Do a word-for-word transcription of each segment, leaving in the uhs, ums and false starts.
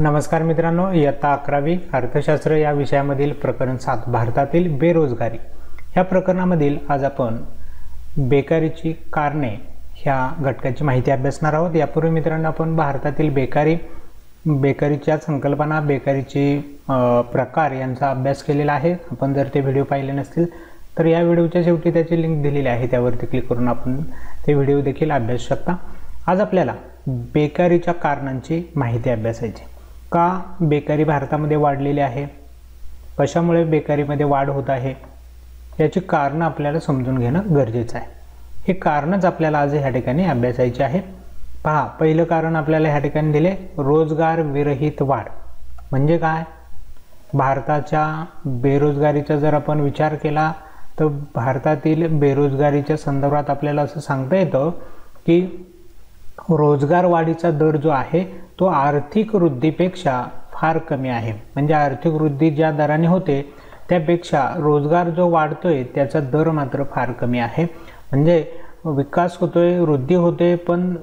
नमस्कार मित्रांनो, इयत्ता अकरावी अर्थशास्त्र या विषयामधील प्रकरण सात भारतातील बेरोजगारी ह्या प्रकरणामधील आज आपण बेकारीची कारणे ह्या घटकाची माहिती अभ्यासणार आहोत। यापूर्वी मित्रांनो आपण भारतातील बेकारी बेकारीच्या संकल्पना बेकारीची प्रकार यांचा अभ्यास केलेला आहे। आपण जर ते व्हिडिओ पाहिले नसतील तर या व्हिडिओच्या शेवटी त्याची लिंक दिलेली आहे, त्यावरती क्लिक करून आपण ते व्हिडिओ देखील अभ्यासू शकता। आज आपल्याला बेकारीच्या कारणांची माहिती अभ्यासायची। का बेकारी भारतामध्ये वाढलेली आहे, कशामुळे बेकारीमध्ये वाढ होत आहे याची कारण आपल्याला समजून घेणं गरजेचं आहे। हे कारणच आपल्याला आज ह्या ठिकाणी अभ्यासायचे आहे। पहा, पहिलं कारण आपल्याला ह्या ठिकाणी दिले रोजगार विरहित वाढ। म्हणजे काय? भारताच्या बेरोजगारीचा जर आपण विचार केला तर भारतातील बेरोजगारीच्या संदर्भात आपल्याला असं सांगता येतं की रोजगार वाढीचा दर जो आहे तो आर्थिक वृद्धीपेक्षा फार कमी आहे। म्हणजे आर्थिक वृद्धी ज्या दराने होते त्यापेक्षा रोजगार जो वाढतोय त्याचा दर मात्र फार कमी आहे। म्हणजे विकास होतोय, वृद्धी होते, पण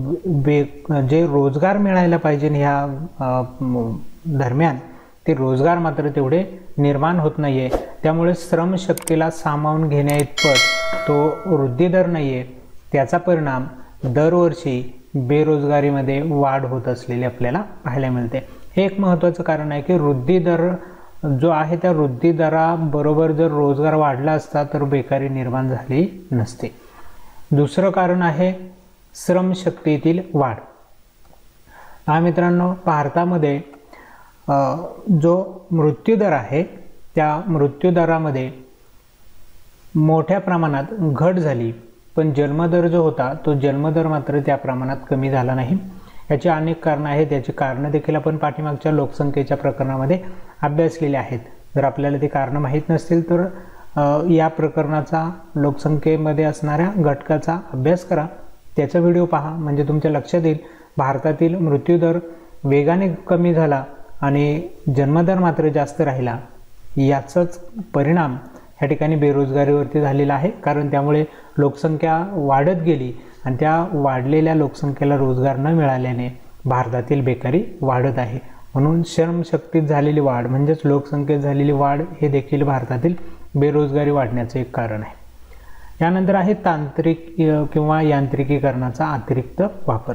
जे रोजगार मिळायला पाहिजे ह्या दरम्यान ते रोजगार मात्र तेवढे निर्माण होत नाहीये। त्यामुळे श्रमशक्तीला सामावून घेण्याइतपत तो वृद्धी दर नाहीये। त्याचा परिणाम दरवर्षी बेरोजगारीमध्ये वाढ होत असलेली आपल्याला पाहायला मिळते। हे एक महत्त्वाचं कारण आहे की वृद्धी दर जो आहे त्या वृद्धी दराबरोबर जर रोजगार वाढला असता तर बेकारी निर्माण झाली नसते। दुसरं कारण आहे श्रमशक्तीतील वाढ। हा मित्रांनो, भारतामध्ये जो मृत्यूदर आहे त्या मृत्यूदरामध्ये मोठ्या प्रमाणात घट झाली, पण जन्मदर जो होता तो जन्मदर मात्र त्या प्रमाणात कमी झाला नाही। याची अनेक कारणं आहेत। याची कारणं देखील आपण पाठीमागच्या लोकसंख्येच्या प्रकरणामध्ये अभ्यासलेली आहेत। जर आपल्याला ती कारणं माहीत नसतील तर या प्रकरणाचा लोकसंख्येमध्ये असणाऱ्या घटकाचा अभ्यास करा, त्याचा व्हिडिओ पहा, म्हणजे तुमच्या लक्षात येईल भारतातील मृत्यूदर वेगाने कमी झाला आणि जन्मदर मात्र जास्त राहिला। याचाच परिणाम ह्या ठिकाणी बेरोजगारीवरती झालेला आहे, कारण त्यामुळे लोकसंख्या वाढत गेली आणि त्या वाढलेल्या लोकसंख्येला रोजगार न मिळाल्याने भारतातील बेकारी वाढत आहे। म्हणून श्रमशक्तीत झालेली वाढ म्हणजेच लोकसंख्येत झालेली वाढ हे देखील भारतातील बेरोजगारी वाढण्याचे एक कारण आहे। यानंतर आहे तांत्रिक किंवा यांत्रिकीकरणाचा अतिरिक्त वापर।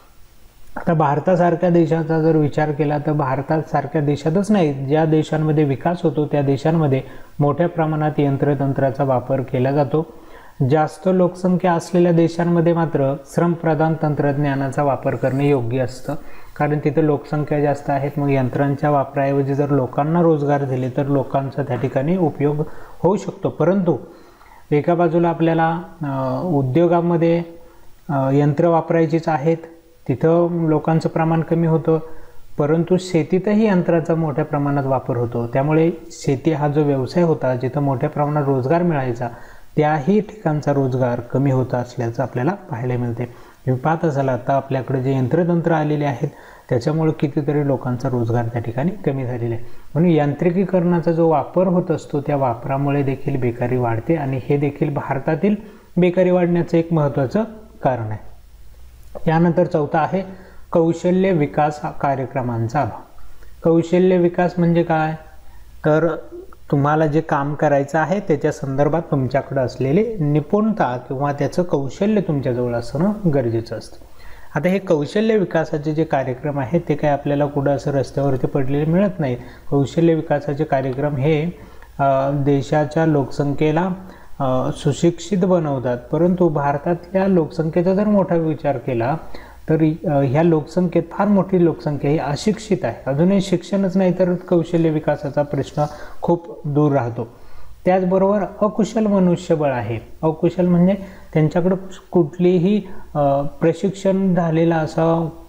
आता भारतासारख्या देशाचा जर विचार केला तर भारतासारख्या देशातच नाही, ज्या देशांमध्ये विकास होतो त्या देशांमध्ये मोठ्या प्रमाणात यंत्रतंत्राचा वापर केला जातो। जास्त लोकसंख्या असलेल्या देशांमध्ये मात्र श्रमप्रधान तंत्रज्ञानाचा वापर करणे योग्य असतं, कारण तिथे लोकसंख्या जास्त आहेत। मग यंत्रांच्या वापराऐवजी जर लोकांना रोजगार दिले तर लोकांचा त्या ठिकाणी उपयोग होऊ शकतो। परंतु एका बाजूला आपल्याला उद्योगामध्ये यंत्र वापरायचीच आहेत, तिथं लोकांचं प्रमाण कमी होतं, परंतु शेतीतही यंत्राचा मोठ्या प्रमाणात वापर होतो। त्यामुळे शेती हा जो व्यवसाय होता जिथं मोठ्या प्रमाणात रोजगार मिळायचा त्याही ठिकाणचा रोजगार कमी होत असल्याचं आपल्याला पाहायला मिळते। तुम्ही पाहत असाल आता आपल्याकडे जे यंत्रतंत्र आलेले आहेत त्याच्यामुळे कितीतरी लोकांचा रोजगार त्या ठिकाणी कमी झालेला आहे। म्हणून यांत्रिकीकरणाचा जो वापर होत असतो त्या वापरामुळे देखील बेकारी वाढते आणि हे देखील भारतातील बेकारी वाढण्याचं एक महत्त्वाचं कारण आहे। यानंतर चौथा आहे कौशल्य विकास कार्यक्रमांचा अभाव। कौशल्य विकास म्हणजे काय? तर तुम्हाला जे काम करायचं आहे त्याच्या संदर्भात तुमच्याकडे असलेली निपुणता किंवा त्याचं कौशल्य तुमच्याजवळ असणं गरजेचं असतं। आता हे कौशल्य विकासाचे जे कार्यक्रम आहेत ते काय आपल्याला कुठं असं रस्त्यावरती पडलेले मिळत नाही। कौशल्य विकासाचे कार्यक्रम हे देशाच्या लोकसंख्येला सुशिक्षित बनवतात, परंतु भारतातल्या लोकसंख्येचा जर मोठा विचार केला तर ह्या लोकसंख्येत फार मोठी लोकसंख्या ही अशिक्षित आहे। अजूनही शिक्षणच नाही तर कौशल्य विकासाचा प्रश्न खूप दूर राहतो। त्याचबरोबर अकुशल मनुष्यबळ आहे। अकुशल म्हणजे त्यांच्याकडे कुठलीही प्रशिक्षण झालेला असा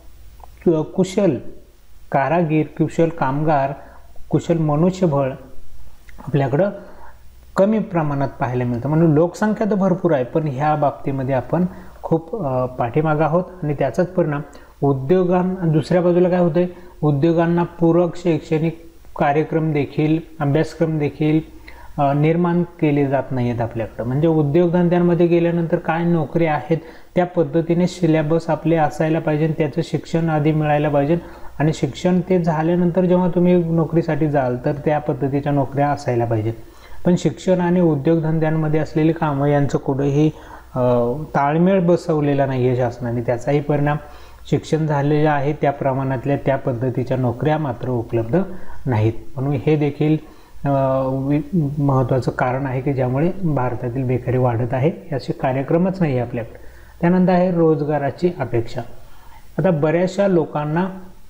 कुशल कारागीर, कुशल कामगार, कुशल मनुष्यबळ आपल्याकडं कमी प्रमाणात पाहायला मिळतं। म्हणून लोकसंख्या तर भरपूर आहे, पण ह्या बाबतीमध्ये आपण खूप पाठीमागे आहोत आणि त्याचाच परिणाम उद्योगांना दुसऱ्या बाजूला काय होतंय, उद्योगांना पूरक शैक्षणिक कार्यक्रम देखील अभ्यासक्रम देखील निर्माण केले जात नाहीत आपल्याकडं। म्हणजे उद्योगधंद्यांमध्ये गेल्यानंतर काय नोकरी आहेत त्या पद्धतीने सिलेबस आपले असायला पाहिजे, त्याचं शिक्षण आधी मिळायला पाहिजे आणि शिक्षण ते झाल्यानंतर जेव्हा तुम्ही नोकरीसाठी जाल तर त्या पद्धतीच्या नोकऱ्या असायला पाहिजेत। पण शिक्षण आणि उद्योगधंद्यांमध्ये असलेली कामं यांचं कुठेही ताळमेळ बसवलेला नाही आहे शासनाने, त्याचाही परिणाम शिक्षण झालेले आहे त्या प्रमाणातल्या त्या पद्धतीच्या नोकऱ्या मात्र उपलब्ध नाहीत। म्हणून हे देखील महत्त्वाचं कारण आहे की ज्यामुळे भारतातील बेकारी वाढत आहे, असे कार्यक्रमच नाही आहे आपल्याकडे। त्यानंतर आहे रोजगाराची अपेक्षा। आता बऱ्याचशा लोकांना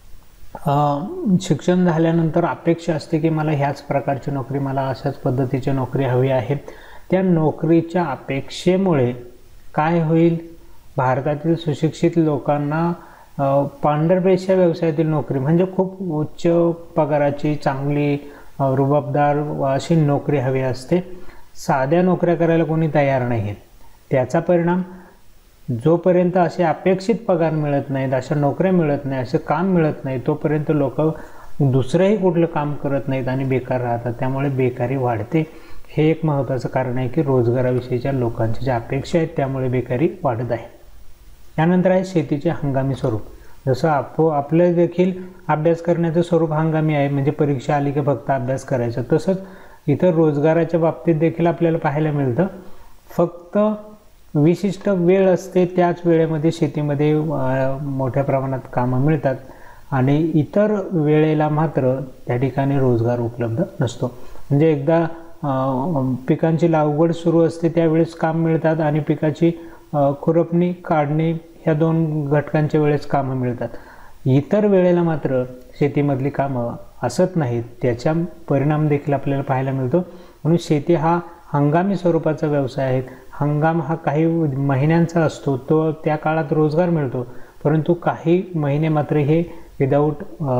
शिक्षण झाल्यानंतर अपेक्षा असते की मला ह्याच प्रकारची नोकरी, मला अशाच पद्धतीची नोकरी हवी आहे। त्या नोकरीच्या अपेक्षेमुळे काय होईल, भारतातील सुशिक्षित लोकांना पांढरपेशा व्यवसायातील नोकरी म्हणजे खूप उच्च पगाराची चांगली रुबाबदार अशी नोकरी हवी असते, साध्या नोकऱ्या करायला कोणी तयार नाही आहेत। त्याचा परिणाम जोपर्यंत असे अपेक्षित पगार मिळत नाहीत, अशा नोकऱ्या मिळत नाही, असे काम मिळत नाही, तोपर्यंत लोक दुसरंही कुठलं काम करत नाहीत आणि बेकार राहतात, त्यामुळे बेकारी वाढते। हे एक महत्त्वाचं कारण आहे की रोजगाराविषयीच्या लोकांच्या ज्या अपेक्षा आहेत त्यामुळे बेकारी वाढत आहे। त्यानंतर आहे शेतीचे हंगामी स्वरूप। जसं आप आपलं देखील अभ्यास करण्याचं स्वरूप हंगामी आहे, म्हणजे परीक्षा आली की फक्त अभ्यास करायचा, तसंच इतर रोजगाराच्या बाबतीत देखील आपल्याला पाहायला मिळतं। फक्त विशिष्ट वेळ असते, त्याच वेळेमध्ये शेतीमध्ये मोठ्या प्रमाणात कामं मिळतात आणि इतर वेळेला मात्र त्या ठिकाणी रोजगार उपलब्ध नसतो। म्हणजे एकदा पिकांची लागवड सुरू असते त्यावेळेस काम मिळतात आणि पिकाची खुरपणी काढणी ह्या दोन घटकांच्या वेळेस कामं मिळतात, इतर वेळेला मात्र शेतीमधली कामं असत नाहीत, त्याचा परिणाम देखील आपल्याला पाहायला मिळतो। म्हणून शेती हा हंगामी स्वरूपाचा व्यवसाय आहे। हंगाम हा काही महिन्यांचा असतो, तो त्या काळात रोजगार मिळतो, परंतु काही महिने मात्र हे विदाऊट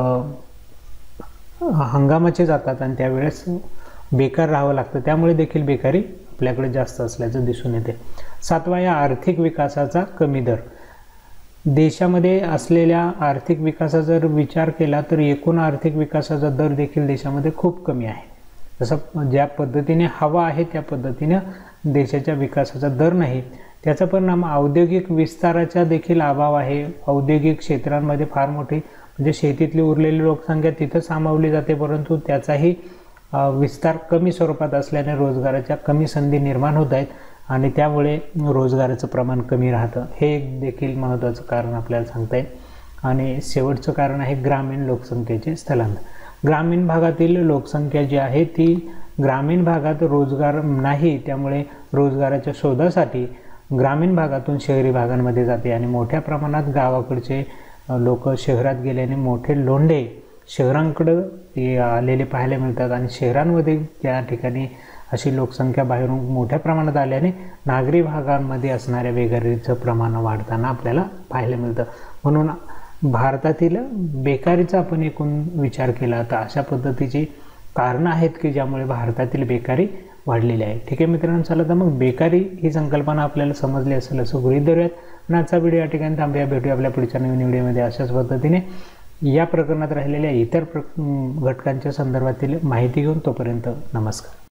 हंगामाचे जातात आणि त्यावेळेस बेकार राहावं लागतं, त्यामुळे देखील बेकारी आपल्याकडे जास्त असल्याचं दिसून येते। सातवा आहे आर्थिक विकासाचा कमी दर। देशामध्ये असलेल्या आर्थिक विकासाचा जर विचार केला तर एकूण आर्थिक विकासाचा दर देखील देशामध्ये खूप कमी आहे। जसं ज्या पद्धतीने हवा आहे त्या पद्धतीने देशाच्या विकासाचा दर नाही, त्याचा परिणाम औद्योगिक विस्ताराचा देखील अभाव आहे। औद्योगिक क्षेत्रांमध्ये फार मोठी म्हणजे शेतीतली उरलेली लोकसंख्या तिथं सामावली जाते, परंतु त्याचाही विस्तार कमी स्वरूपात असल्याने रोजगाराच्या कमी संधी निर्माण होत आहेत आणि त्यामुळे रोजगाराचं प्रमाण कमी राहतं, हे एक देखील महत्त्वाचं कारण आपल्याला सांगता येईल। आणि शेवटचं कारण आहे ग्रामीण लोकसंख्येचे स्थलांतर। ग्रामीण भागातील लोकसंख्या जी आहे ती ग्रामीण भागात रोजगार नाही, त्यामुळे रोजगाराच्या शोधासाठी ग्रामीण भागातून शहरी भागांमध्ये जाते आणि मोठ्या प्रमाणात गावाकडचे लोक शहरात गेल्याने मोठे लोंढे शहरांकडे आलेले पाहायला मिळतात आणि शहरांमध्ये त्या ठिकाणी अशी लोकसंख्या बाहेरून मोठ्या प्रमाणात आल्याने नागरी भागांमध्ये असणाऱ्या बेकारीचं प्रमाण वाढताना आपल्याला पाहायला मिळतं। म्हणून भारतातील बेकारीचा आपण एकूण विचार केला तर अशा पद्धतीची कारणं आहेत की ज्यामुळे भारतातील बेकारी वाढलेली आहे। ठीक आहे मित्रांनो, चला तर मग बेकारी ही संकल्पना आपल्याला समजली असेल असं गृहीत धरूयात आणि आजचा व्हिडिओ या ठिकाणी थांबूया। भेटूया आपल्या पुढच्या नवीन व्हिडिओमध्ये अशाच पद्धतीने या प्रकरणात राहिलेल्या इतर प्र घटकांच्या संदर्भातील माहिती घेऊन। तोपर्यंत नमस्कार।